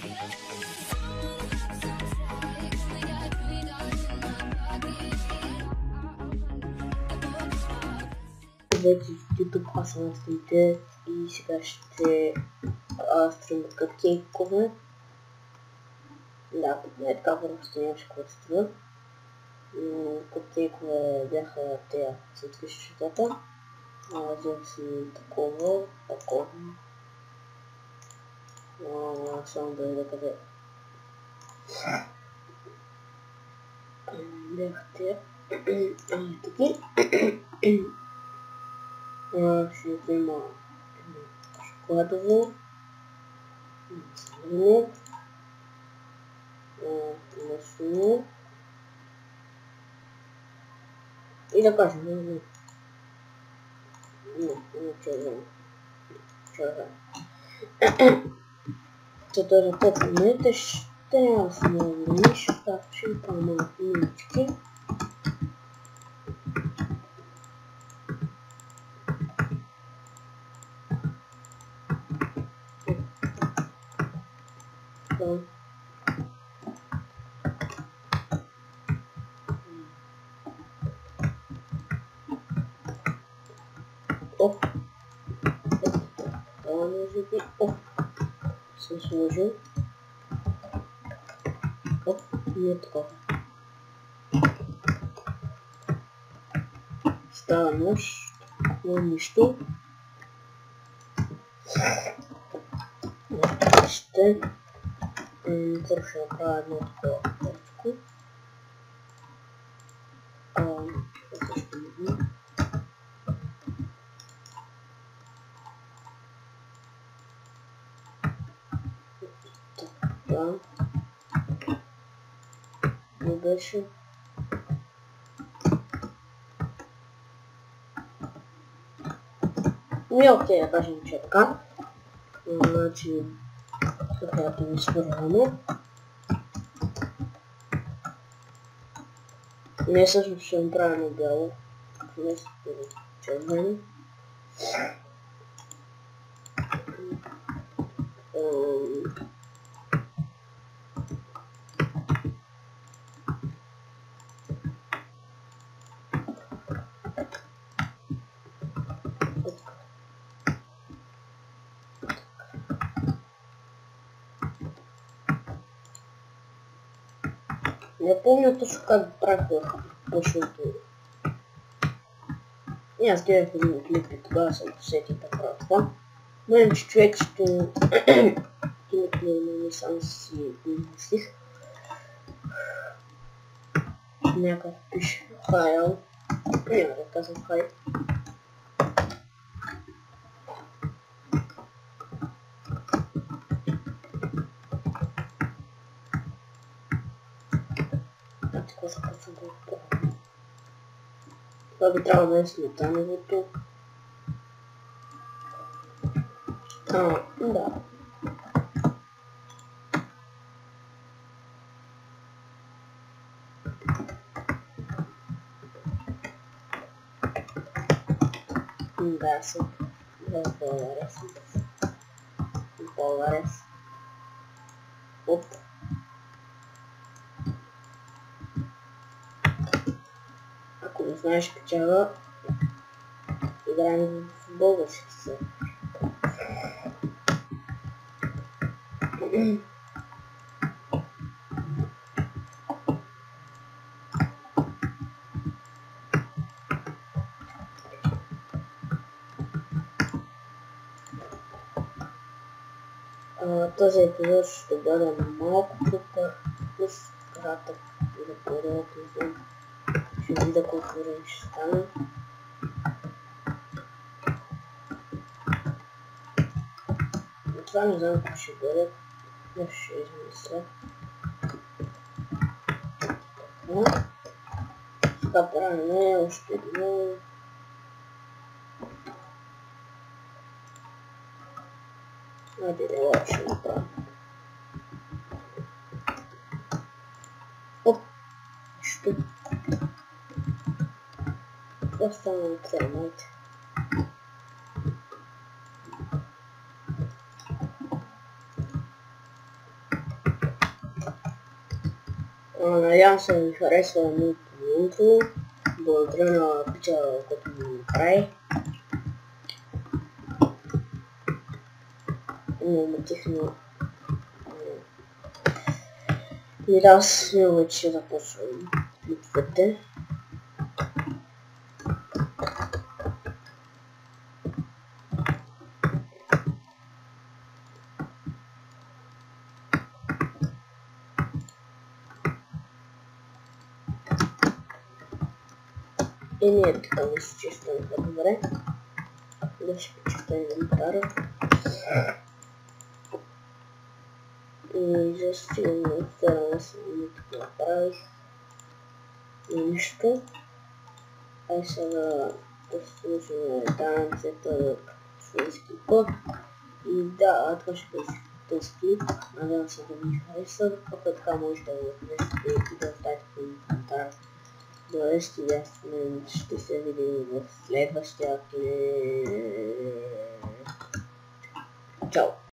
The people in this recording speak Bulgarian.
Влезе в YouTube, аз съм Астроните и сега ще стримя капкейкове. Да, не е така просто нямаше какво да струва. Капкейкове бяха тези с отвищетата. Взем си такова. Само да видя къде бяха тези. Таки. Ще взема шоколадово, маслено, маслено и да кажем, за 5 минути ще смениш, така ще направим малко минички. Оп, може би, оп, съм сложил. Оп, не е такова. Става нож, нищо. Ще първо ще направя едно такова точко. Също не. Така. Не беше. И окей, да кажем, че е така. Значи, каквото ми свързваме. Не всъщност ще направя на бяло. Вместо червено. Не помня точно как правих защото... И аз гледах един клип и тогава съм посетил да правя това. Но иначе човек ще... не сам си мислих. Някакъв пише файл. Няма да казвам файл. Така започва да отправя. Това би трябвало да е сметановото. Да. Да, съм. В България съм. В България. Оп. Ако не знаеш печала, играем в български се. Този епизод ще бъде малко плюс кратък за период, не знам. Ще видя колко време ще стане. Но това не знам какво ще бъде. Нещо ще измисля. Така. Сега правим още едно. Айде да лайк ще направим. Оп! Що? Това стана на крайната. Надявам се да ви харесва моето интро. Благодаря на Пича, който ми направи. Нормативно. И да, аз вече ще започвам клиповете. И не така да се чистим по-добре. Да ще почиста инвентара. И за стигам на втора съм тук направих. И нищо. Ай сега послушаме танцията шведски код. И да, това ще бъде този клип. Надявам се да ви хареса. Ако е така може да го харесате и да оставите коментар. Бъдещи ясмен ще се видим в следващия клип. Чао!